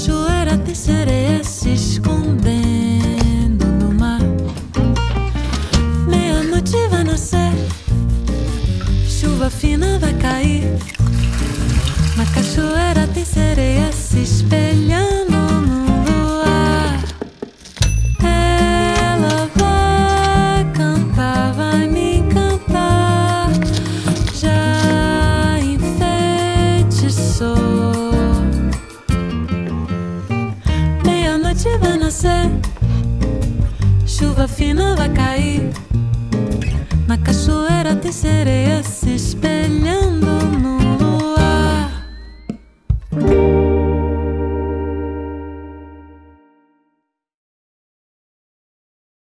cachoeira tem sereia se escondendo no mar. Meia-noite vai nascer, chuva fina vai cair. Na cachoeira tem sereia se espelhando no luar. Ela vai cantar, vai me encantar. Já enfeitiçou. Meia-noite vai nascer, chuva fina vai cair. Na cachoeira tem sereia se espelhando